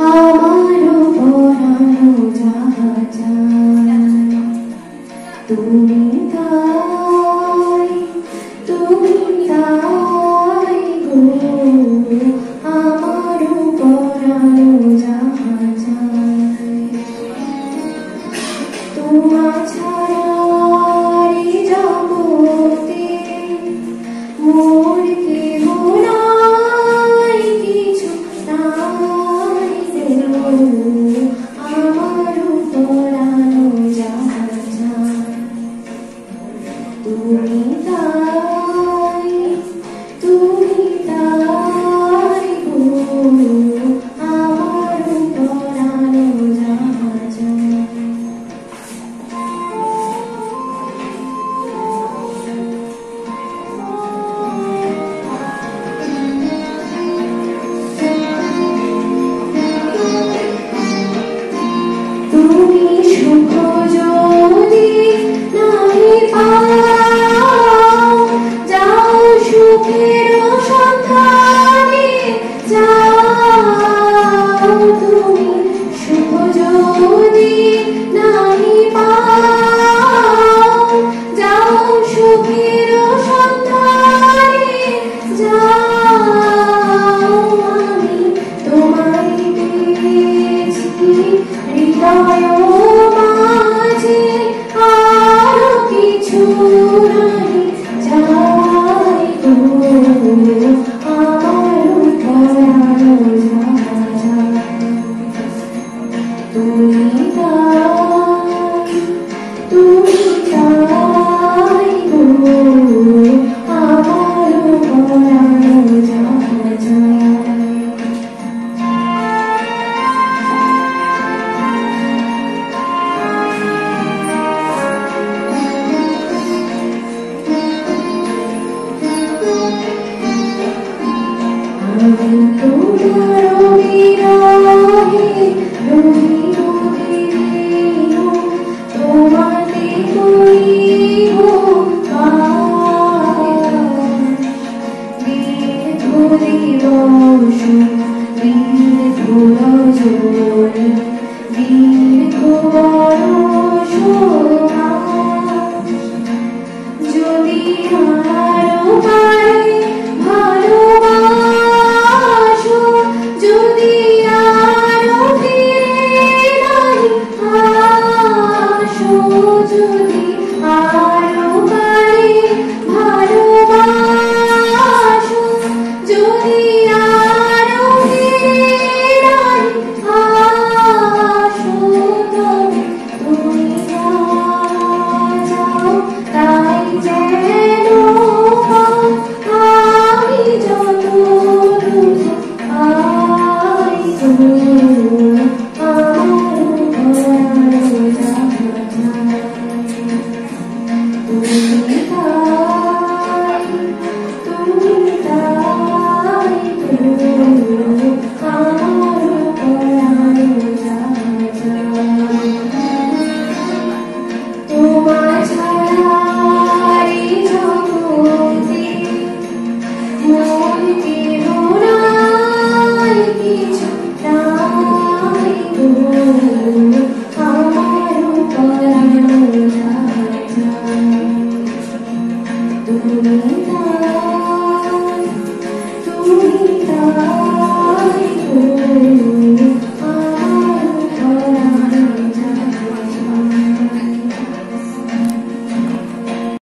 আমারও পরানো যাহা চায় তুমি তাই গো আমারও পরানো যাহা চায় তোমা ছাড়া এই জগতে মোর কেহ নাই কিছু নাই গো আমারও পরানো যাহা চায় তুমি তাই গো আমারও পরানো যাহা চায় তুমি সুখ যদি নাহি পাও যাও সুখের সন্ধানে যাও তুমি সুখ যদি নাহি পাও যাও সুখের সন্ধানে যাও আমি তোমায় পেয়েছি হৃদয় মাঝে আরো কিছু নাই চাই গো আমারও পরানো যাহা চায় তুমি তাই গো আমারও পরানো যাহা চায় তোমার বিরহে রহিব দিন তোমাতে করিব দীর্ঘ দিবস দীর্ঘ রজনী